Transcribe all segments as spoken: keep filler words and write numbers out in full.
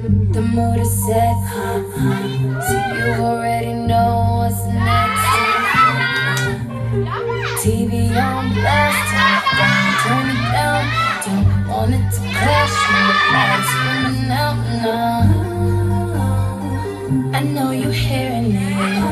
The mood is set, huh, huh. So you already know what's next. T V on blast, turn it down, turn it down. Don't want it to clash when the lights screaming out now. I know you're hearing it.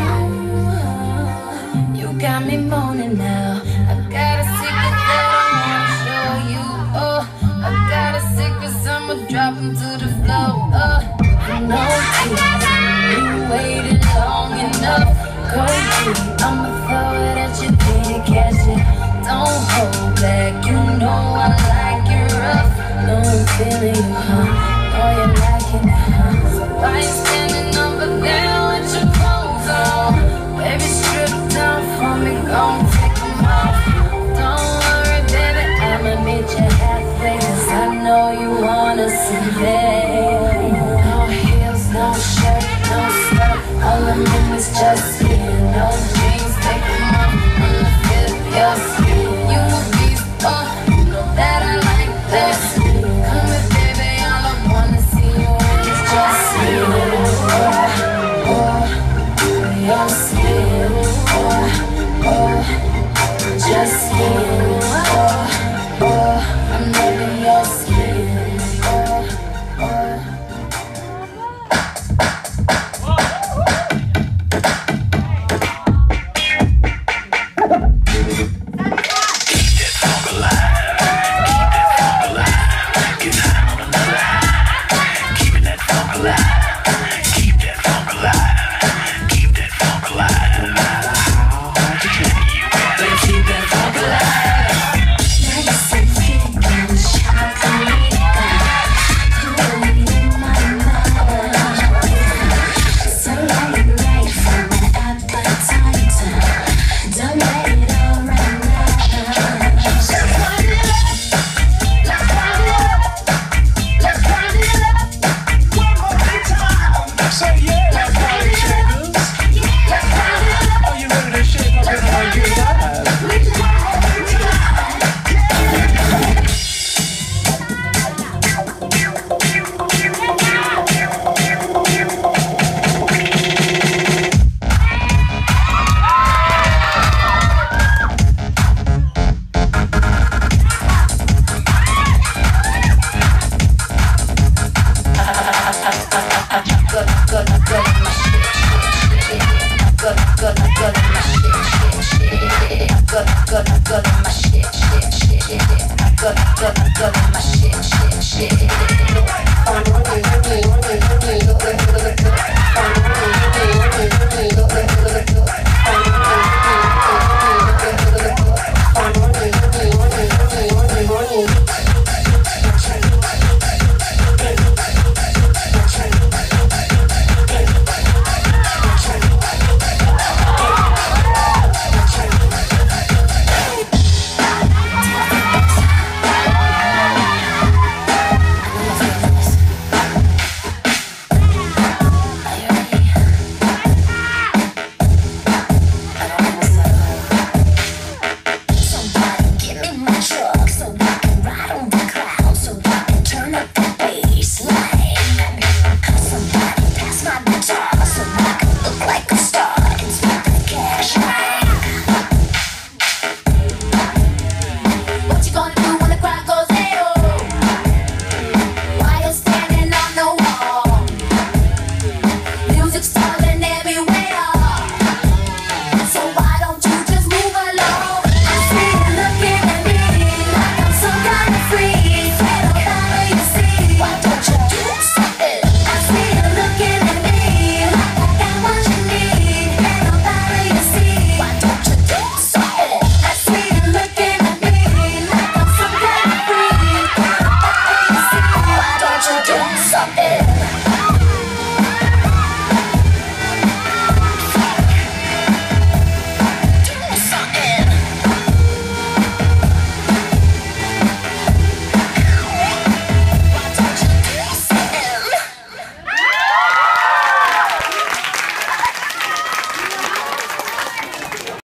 You got me moaning now. I got a secret that I wanna show you. Oh, I got a secret, I'ma drop 'em to the floor. Oh, I know you, you waited long enough. Go deep, I'ma throw it at you till you catch it. Don't hold back, you know I like it rough. No, I'm feeling you, huh? Know you liking it, huh? So why you standing over there with your clothes on? Baby, strip down for me, gon' take 'em off. Don't worry, baby, I'ma meet you halfway, 'cause I know you wanna see that. No heels, no shirt, no skirt, all I'm in is just you. No jeans, take 'em off, I'ma feel your skin. You a beast, oh, you know that I like that. Come here, baby, all I wanna see you in is just you. Oh, oh, your skin, oh, oh, just you. Oh, oh, I'm loving your skin, oh, oh. Good, good, good, my shit, shit, shit.